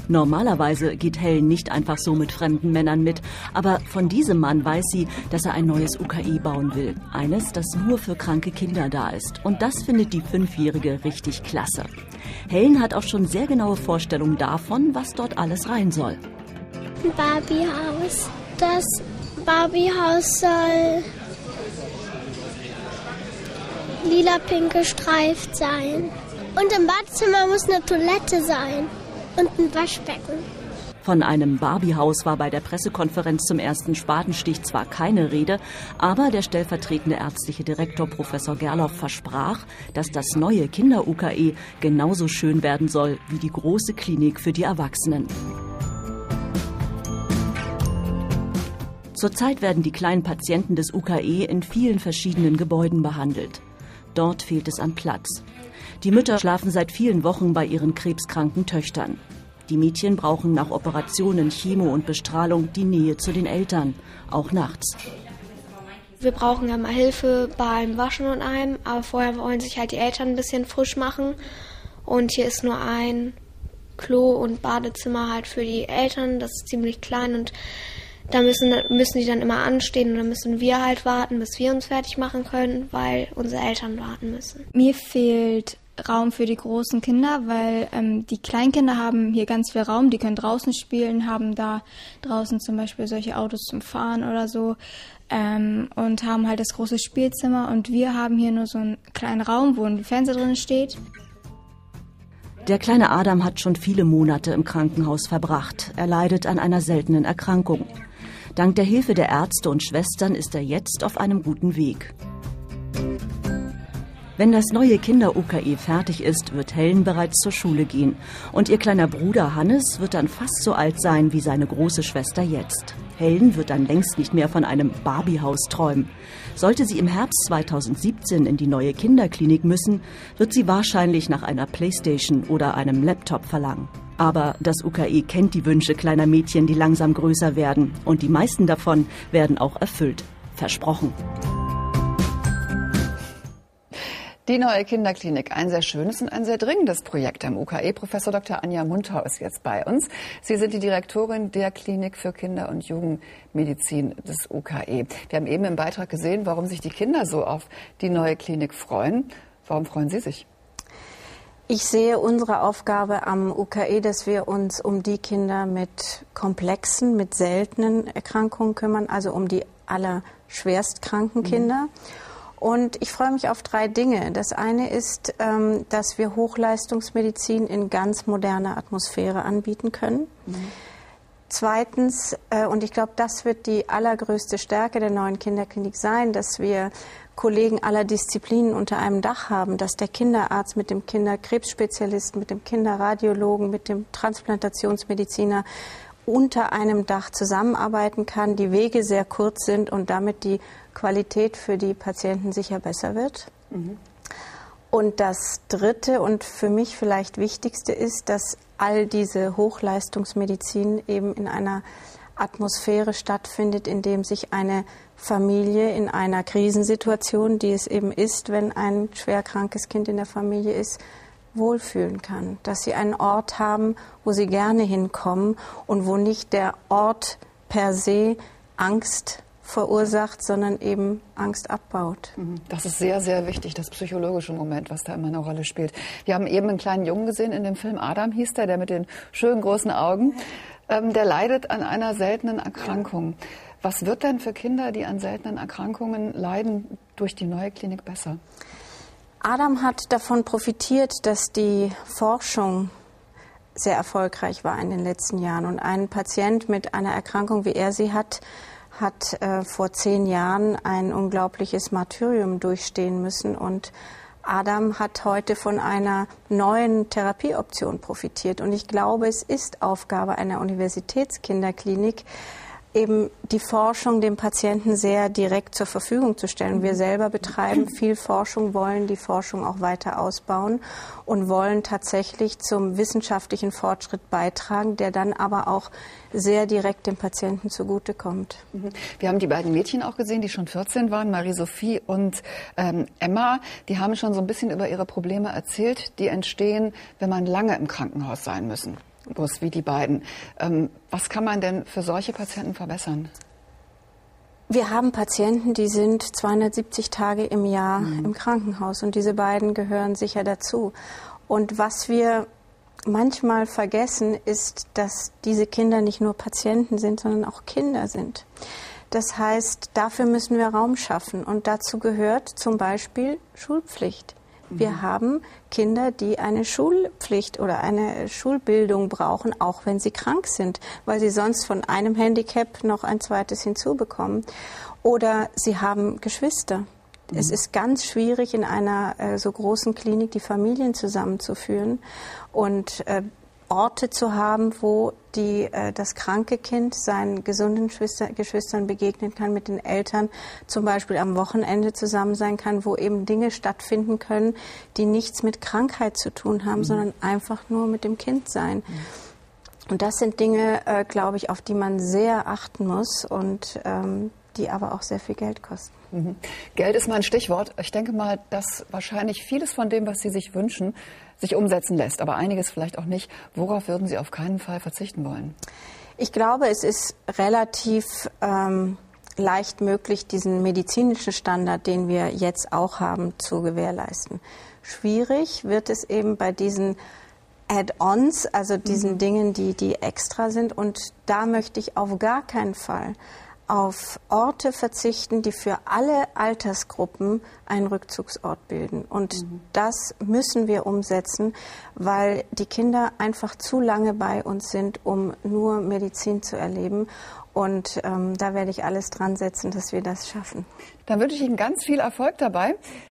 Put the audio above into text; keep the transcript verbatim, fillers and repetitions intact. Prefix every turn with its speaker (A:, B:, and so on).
A: Normalerweise geht Helen nicht einfach so mit fremden Männern mit, aber von diesem Mann weiß sie, dass er ein neues U K E bauen will. Eines, das nur für kranke Kinder da ist. Und das findet die Fünfjährige richtig klasse. Helen hat auch schon sehr genaue Vorstellungen davon, was dort alles rein soll.
B: Ein Barbiehaus. Das Barbiehaus soll lila-pink gestreift sein. Und im Badezimmer muss eine Toilette sein. Und ein Waschbecken.
A: Von einem Barbiehaus war bei der Pressekonferenz zum ersten Spatenstich zwar keine Rede, aber der stellvertretende ärztliche Direktor Professor Gerloff versprach, dass das neue Kinder-U K E genauso schön werden soll wie die große Klinik für die Erwachsenen. Zurzeit werden die kleinen Patienten des U K E in vielen verschiedenen Gebäuden behandelt. Dort fehlt es an Platz. Die Mütter schlafen seit vielen Wochen bei ihren krebskranken Töchtern. Die Mädchen brauchen nach Operationen, Chemo und Bestrahlung die Nähe zu den Eltern, auch nachts.
C: Wir brauchen ja mal Hilfe beim Waschen und allem, aber vorher wollen sich halt die Eltern ein bisschen frisch machen. Und hier ist nur ein Klo und Badezimmer halt für die Eltern, das ist ziemlich klein und da müssen, müssen die dann immer anstehen und dann müssen wir halt warten, bis wir uns fertig machen können, weil unsere Eltern warten müssen.
D: Mir fehlt Raum für die großen Kinder, weil ähm, die Kleinkinder haben hier ganz viel Raum, die können draußen spielen, haben da draußen zum Beispiel solche Autos zum Fahren oder so ähm, und haben halt das große Spielzimmer und wir haben hier nur so einen kleinen Raum, wo ein Fernseher drin steht.
A: Der kleine Adam hat schon viele Monate im Krankenhaus verbracht. Er leidet an einer seltenen Erkrankung. Dank der Hilfe der Ärzte und Schwestern ist er jetzt auf einem guten Weg. Wenn das neue Kinder-U K E fertig ist, wird Helen bereits zur Schule gehen. Und ihr kleiner Bruder Hannes wird dann fast so alt sein wie seine große Schwester jetzt. Helen wird dann längst nicht mehr von einem Barbiehaus träumen. Sollte sie im Herbst zweitausendsiebzehn in die neue Kinderklinik müssen, wird sie wahrscheinlich nach einer Playstation oder einem Laptop verlangen. Aber das U K E kennt die Wünsche kleiner Mädchen, die langsam größer werden. Und die meisten davon werden auch erfüllt. Versprochen.
E: Die neue Kinderklinik, ein sehr schönes und ein sehr dringendes Projekt am U K E. Professor Doktor Anja Muntau ist jetzt bei uns. Sie sind die Direktorin der Klinik für Kinder- und Jugendmedizin des U K E. Wir haben eben im Beitrag gesehen, warum sich die Kinder so auf die neue Klinik freuen. Warum freuen Sie sich?
F: Ich sehe unsere Aufgabe am U K E, dass wir uns um die Kinder mit komplexen, mit seltenen Erkrankungen kümmern, also um die allerschwerstkranken Kinder. Mhm. Und ich freue mich auf drei Dinge. Das eine ist, ähm, dass wir Hochleistungsmedizin in ganz moderner Atmosphäre anbieten können. Mhm. Zweitens, äh, und ich glaube, das wird die allergrößte Stärke der neuen Kinderklinik sein, dass wir Kollegen aller Disziplinen unter einem Dach haben, dass der Kinderarzt mit dem Kinderkrebsspezialisten, mit dem Kinderradiologen, mit dem Transplantationsmediziner unter einem Dach zusammenarbeiten kann, die Wege sehr kurz sind und damit die Qualität für die Patienten sicher besser wird. Mhm. Und das Dritte und für mich vielleicht Wichtigste ist, dass all diese Hochleistungsmedizin eben in einer Atmosphäre stattfindet, in dem sich eine Familie in einer Krisensituation, die es eben ist, wenn ein schwerkrankes Kind in der Familie ist, wohlfühlen kann. Dass sie einen Ort haben, wo sie gerne hinkommen und wo nicht der Ort per se Angst verursacht, sondern eben Angst abbaut.
E: Das ist sehr, sehr wichtig, das psychologische Moment, was da immer eine Rolle spielt. Wir haben eben einen kleinen Jungen gesehen in dem Film, Adam hieß der, der mit den schönen großen Augen, ähm, der leidet an einer seltenen Erkrankung. Was wird denn für Kinder, die an seltenen Erkrankungen leiden, durch die neue Klinik besser?
F: Adam hat davon profitiert, dass die Forschung sehr erfolgreich war in den letzten Jahren. Und ein Patient mit einer Erkrankung, wie er sie hat, hat äh, vor zehn Jahren ein unglaubliches Martyrium durchstehen müssen. Und Adam hat heute von einer neuen Therapieoption profitiert. Und ich glaube, es ist Aufgabe einer Universitätskinderklinik, eben die Forschung dem Patienten sehr direkt zur Verfügung zu stellen. Wir selber betreiben viel Forschung, wollen die Forschung auch weiter ausbauen und wollen tatsächlich zum wissenschaftlichen Fortschritt beitragen, der dann aber auch sehr direkt dem Patienten zugutekommt.
E: Wir haben die beiden Mädchen auch gesehen, die schon vierzehn waren, Marie-Sophie und ähm, Emma. Die haben schon so ein bisschen über ihre Probleme erzählt, die entstehen, wenn man lange im Krankenhaus sein müssen. Bus wie die beiden. Ähm, was kann man denn für solche Patienten verbessern?
F: Wir haben Patienten, die sind zweihundertsiebzig Tage im Jahr mhm. im Krankenhaus und diese beiden gehören sicher dazu. Und was wir manchmal vergessen, ist, dass diese Kinder nicht nur Patienten sind, sondern auch Kinder sind. Das heißt, dafür müssen wir Raum schaffen und dazu gehört zum Beispiel Schulpflicht. Wir mhm. haben Kinder, die eine Schulpflicht oder eine Schulbildung brauchen, auch wenn sie krank sind, weil sie sonst von einem Handicap noch ein zweites hinzubekommen. Oder sie haben Geschwister. Mhm. Es ist ganz schwierig, in einer äh, so großen Klinik die Familien zusammenzuführen und äh, Orte zu haben, wo die, äh, das kranke Kind seinen gesunden Schwester, Geschwistern begegnen kann, mit den Eltern zum Beispiel am Wochenende zusammen sein kann, wo eben Dinge stattfinden können, die nichts mit Krankheit zu tun haben, mhm. sondern einfach nur mit dem Kind sein. Mhm. Und das sind Dinge, äh, glaube ich, auf die man sehr achten muss und ähm, die aber auch sehr viel Geld kosten.
E: Mhm. Geld ist mein Stichwort. Ich denke mal, dass wahrscheinlich vieles von dem, was Sie sich wünschen, sich umsetzen lässt, aber einiges vielleicht auch nicht. Worauf würden Sie auf keinen Fall verzichten wollen?
F: Ich glaube, es ist relativ ähm, leicht möglich, diesen medizinischen Standard, den wir jetzt auch haben, zu gewährleisten. Schwierig wird es eben bei diesen Add-ons, also diesen mhm. Dingen, die, die extra sind. Und da möchte ich auf gar keinen Fall auf Orte verzichten, die für alle Altersgruppen einen Rückzugsort bilden. Und mhm. das müssen wir umsetzen, weil die Kinder einfach zu lange bei uns sind, um nur Medizin zu erleben. Und ähm, da werde ich alles dran setzen, dass wir das schaffen.
E: Dann wünsche ich Ihnen ganz viel Erfolg dabei.